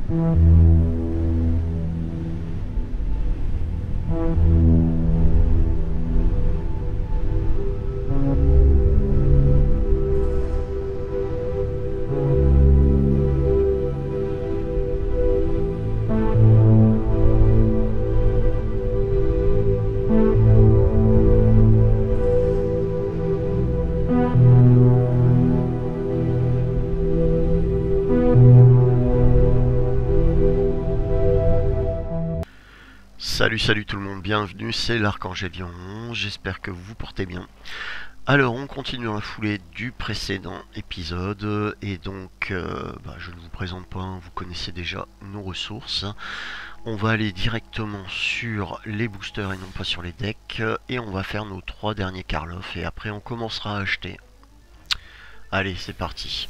Salut tout le monde, bienvenue, c'est l'Archangélion, j'espère que vous vous portez bien. Alors on continue dans la foulée du précédent épisode, et donc je ne vous présente pas, vous connaissez déjà nos ressources. On va aller directement sur les boosters et non pas sur les decks, et on va faire nos 3 derniers Karloff, et après on commencera à acheter. Allez, c'est parti.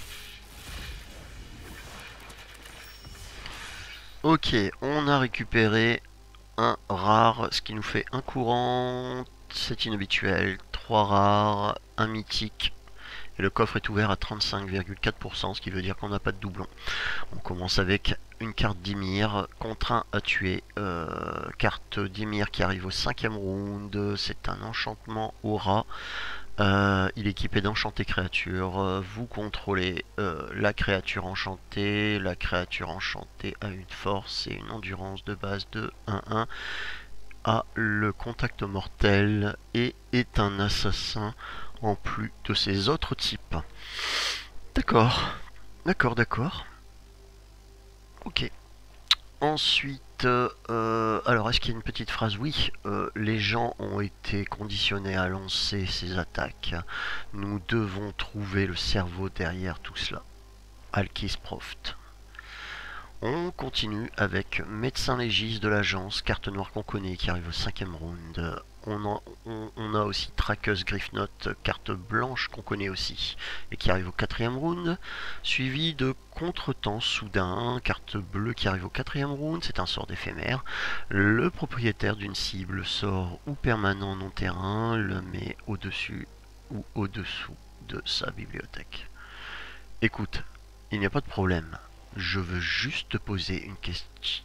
Ok, on a récupéré un rare, ce qui nous fait un courant, c'est inhabituel, 3 rares, un mythique, et le coffre est ouvert à 35,4%, ce qui veut dire qu'on n'a pas de doublon. On commence avec une carte d'Ymir, contraint à tuer, carte d'Ymir qui arrive au 5e round, c'est un enchantement aura. Il est équipé d'enchanter créature. Vous contrôlez la créature enchantée. La créature enchantée a une force et une endurance de base de 1-1. A le contact mortel et est un assassin en plus de ses autres types. D'accord. D'accord. Ok. Ensuite, alors est-ce qu'il y a une petite phrase? Oui, les gens ont été conditionnés à lancer ces attaques. Nous devons trouver le cerveau derrière tout cela. Alkis Proft. On continue avec Médecin Légiste de l'agence, carte noire qu'on connaît, qui arrive au 5e round. On a aussi Traqueuse Griffnote, carte blanche qu'on connaît aussi, et qui arrive au 4e round. Suivi de Contretemps Soudain, carte bleue qui arrive au 4e round, c'est un sort d'éphémère. Le propriétaire d'une cible, sort ou permanent non terrain, le met au-dessus ou au-dessous de sa bibliothèque. Écoute, il n'y a pas de problème. Je veux juste te poser une question.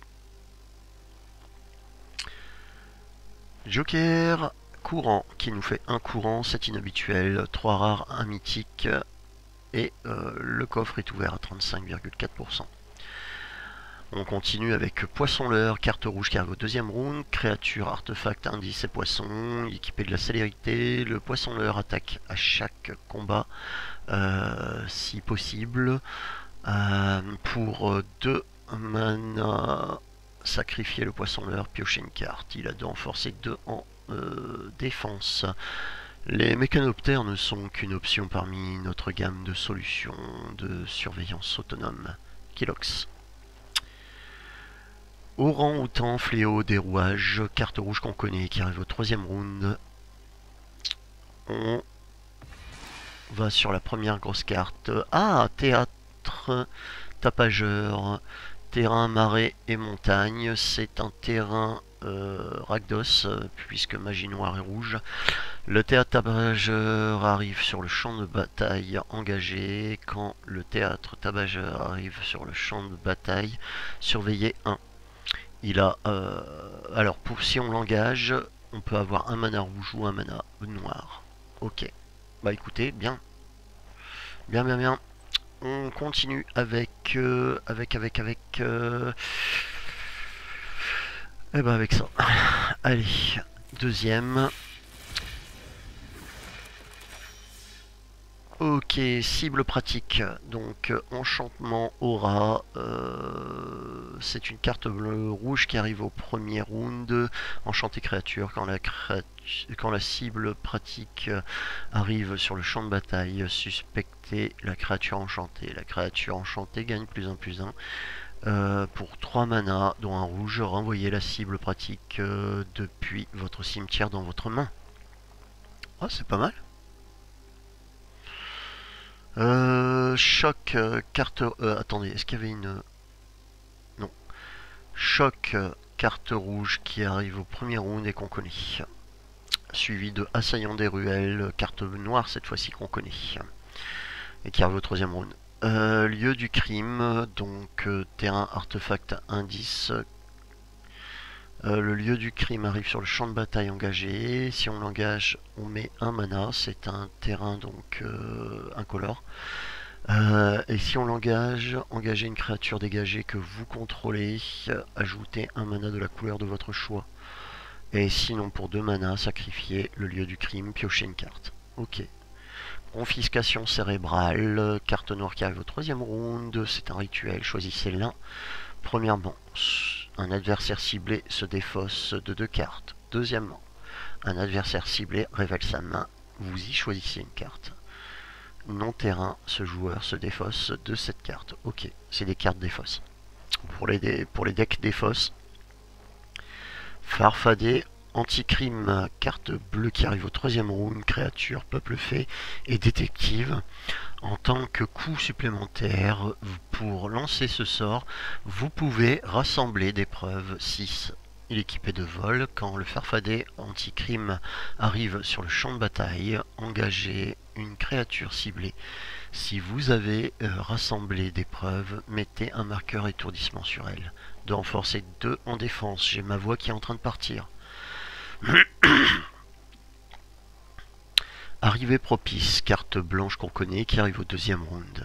Joker, courant, qui nous fait un courant, 7 inhabituel, 3 rares, 1 mythique, et le coffre est ouvert à 35,4%. On continue avec Poisson-Leurre, carte rouge qui arrive au 2e round, créature, artefact, indice et poisson, équipé de la célérité. Le Poisson-Leurre attaque à chaque combat, si possible. Pour 2 mana, sacrifier le Poisson-Leurre, piocher une carte. Il a 2 en force et 2 en défense. Les mécanoptères ne sont qu'une option parmi notre gamme de solutions de surveillance autonome. Kilox. Orang-Outan, fléau, dérouage, carte rouge qu'on connaît qui arrive au 3e round. On va sur la première grosse carte. Ah, théâtre, tapageur, terrain, marais et montagne. C'est un terrain Rakdos, puisque magie noire et rouge. Le théâtre tabageur arrive sur le champ de bataille engagé. Quand le théâtre tabageur arrive sur le champ de bataille, surveillez 1. Il a... alors, si on l'engage, on peut avoir un mana rouge ou un mana noir. Ok. Bah écoutez, bien. Bien. On continue avec... avec ça. Allez, deuxième. Ok, cible pratique. Donc, enchantement aura. C'est une carte bleue rouge qui arrive au 1er round. Enchanté créature. Quand la cible pratique arrive sur le champ de bataille, suspectez la créature enchantée. La créature enchantée gagne +1/+1. Pour 3 mana, dont un rouge, renvoyez la cible pratique depuis votre cimetière dans votre main. Ah, c'est pas mal. Choc, carte... attendez, est-ce qu'il y avait une... Non. Choc, carte rouge qui arrive au 1er round et qu'on connaît. Suivi de Assaillant des ruelles, carte noire cette fois-ci qu'on connaît. Et qui arrive au 3e round. Lieu du crime, donc terrain, artefact, indice. Le lieu du crime arrive sur le champ de bataille engagé. Si on l'engage, on met un mana. C'est un terrain donc incolore. Et si on l'engage, engagez une créature dégagée que vous contrôlez. Ajoutez un mana de la couleur de votre choix. Et sinon, pour 2 mana, sacrifiez le lieu du crime, piochez une carte. Ok. Confiscation cérébrale, carte noire qui arrive au 3e round. C'est un rituel, choisissez l'un. Premièrement, un adversaire ciblé se défausse de 2 cartes. Deuxièmement, un adversaire ciblé révèle sa main. Vous y choisissez une carte. Non-terrain, ce joueur se défausse de cette carte. Ok, c'est des cartes défausse. Pour les decks défausse, Farfadet, Anticrime, carte bleue qui arrive au 3e round, créature, peuple fée et détective. En tant que coup supplémentaire, pour lancer ce sort, vous pouvez rassembler des preuves 6. Il est équipé de vol. Quand le Farfadet Anticrime arrive sur le champ de bataille, engagez une créature ciblée. Si vous avez rassemblé des preuves, mettez un marqueur étourdissement sur elle. 2 en force et 2 en défense. J'ai ma voix qui est en train de partir. Arrivée propice, carte blanche qu'on connaît qui arrive au 2e round.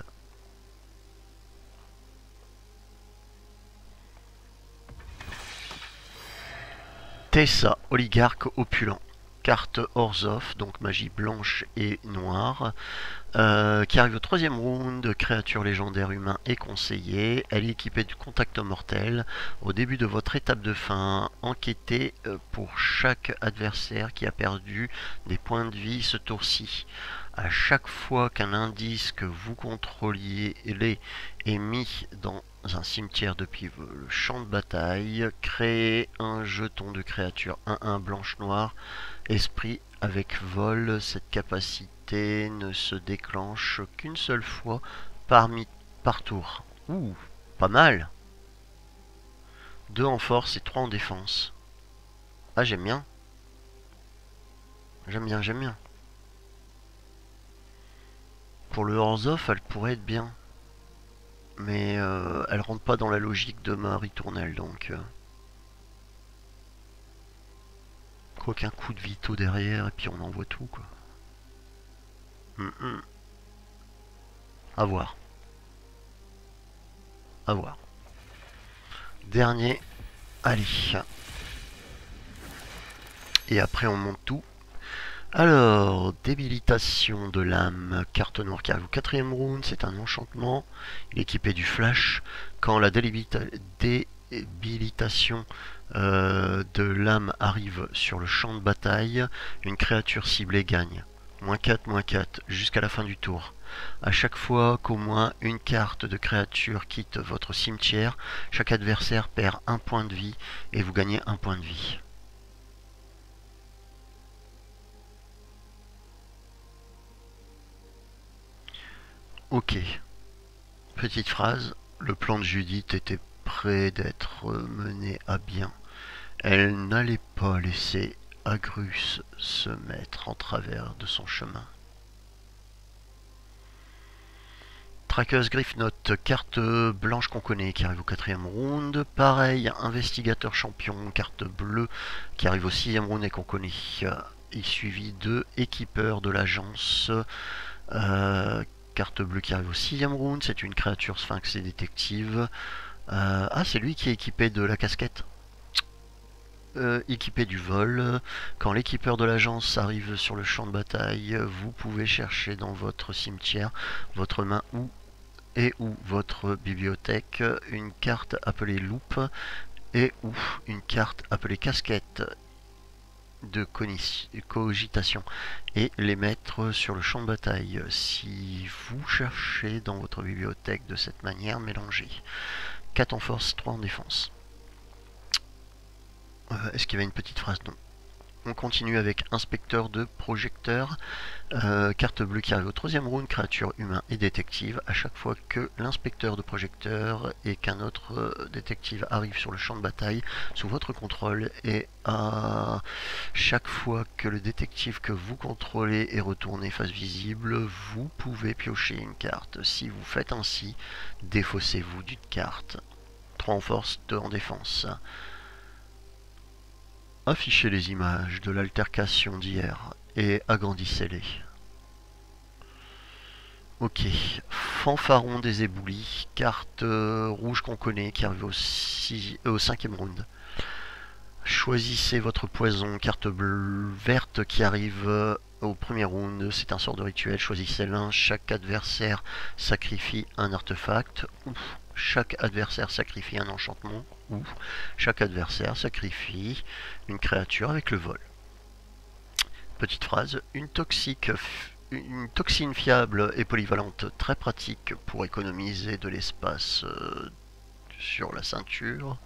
Tessa, oligarque opulent. Carte Orzhov, donc magie blanche et noire, qui arrive au 3e round, créature légendaire humain et conseiller. Elle est équipée du contact mortel. Au début de votre étape de fin, enquêtez pour chaque adversaire qui a perdu des points de vie ce tour-ci. À chaque fois qu'un indice que vous contrôliez est mis dans un cimetière depuis le champ de bataille, créez un jeton de créature 1-1 blanche-noire. Esprit avec vol, cette capacité ne se déclenche qu'une seule fois par tour. Ouh, pas mal. 2 en force et 3 en défense. Ah, j'aime bien. J'aime bien, j'aime bien. Pour le Orzhov, elle pourrait être bien. Mais elle rentre pas dans la logique de ma ritournelle, donc... qu'un coup de vito derrière et puis on envoie tout quoi. À voir. À voir. Dernier. Allez. Et après on monte tout. Alors, débilitation de l'âme, carte noire qui arrive au 4e round, c'est un enchantement. Il est équipé du flash. Quand la débilitation de l'âme arrive sur le champ de bataille, une créature ciblée gagne. -4, jusqu'à la fin du tour. À chaque fois qu'au moins une carte de créature quitte votre cimetière, chaque adversaire perd un point de vie et vous gagnez un point de vie. Ok. Petite phrase. Le plan de Judith était près d'être mené à bien. Elle n'allait pas laisser Agrus se mettre en travers de son chemin. Traqueuse Griffnote, carte blanche qu'on connaît qui arrive au 4e round. Pareil, investigateur champion, carte bleue qui arrive au 6e round et qu'on connaît. Et suivi de équipeur de l'agence. Carte bleue qui arrive au 6e round. C'est une créature sphinx et détective. Ah, c'est lui qui est équipé de la casquette. Équipé du vol. Quand l'équipeur de l'agence arrive sur le champ de bataille, vous pouvez chercher dans votre cimetière, votre main ou votre bibliothèque une carte appelée loupe et ou une carte appelée casquette de cogitation et les mettre sur le champ de bataille. Si vous cherchez dans votre bibliothèque de cette manière, mélangez 4 en force, 3 en défense. Est-ce qu'il y avait une petite phrase? Non. On continue avec inspecteur de projecteur. Carte bleue qui arrive au troisième round, créature humain et détective. À chaque fois que l'inspecteur de projecteur et qu'un autre détective arrive sur le champ de bataille sous votre contrôle, et à chaque fois que le détective que vous contrôlez est retourné face visible, vous pouvez piocher une carte. Si vous faites ainsi, défaussez-vous d'une carte. 3 en force, 2 en défense. Affichez les images de l'altercation d'hier et agrandissez-les. Ok, fanfaron des éboulis, carte rouge qu'on connaît qui arrive au cinquième round. Choisissez votre poison, carte bleue, verte qui arrive au premier round, c'est un sort de rituel, choisissez l'un, chaque adversaire sacrifie un artefact, ou chaque adversaire sacrifie un enchantement, ou chaque adversaire sacrifie une créature avec le vol. Petite phrase, une toxine fiable et polyvalente, très pratique pour économiser de l'espace sur la ceinture.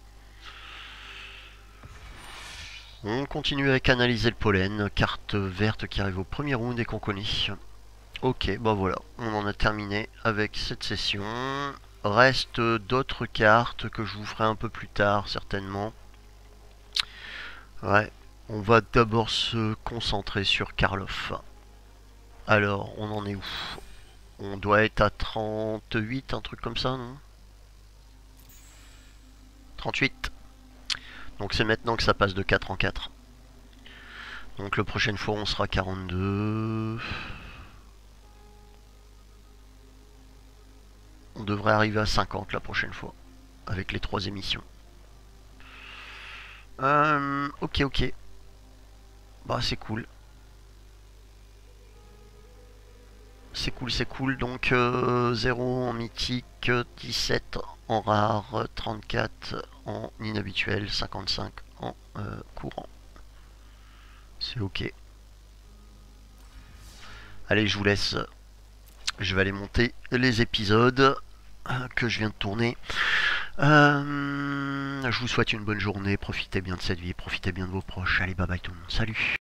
On continue avec analyser le pollen, carte verte qui arrive au premier round et qu'on connaît. Ok, bah voilà, on en a terminé avec cette session. Reste d'autres cartes que je vous ferai un peu plus tard certainement. Ouais, on va d'abord se concentrer sur Karloff. Alors, on en est où? On doit être à 38, un truc comme ça, non? 38. Donc c'est maintenant que ça passe de 4 en 4. Donc la prochaine fois on sera 42. On devrait arriver à 50 la prochaine fois. Avec les 3 émissions. Ok. Bah c'est cool. C'est cool. Donc 0 en mythique, 17 en rare, 34 en inhabituel, 55 en courant. C'est ok. Allez, je vous laisse. Je vais aller monter les épisodes que je viens de tourner. Je vous souhaite une bonne journée. Profitez bien de cette vie. Profitez bien de vos proches. Allez, bye bye tout le monde. Salut.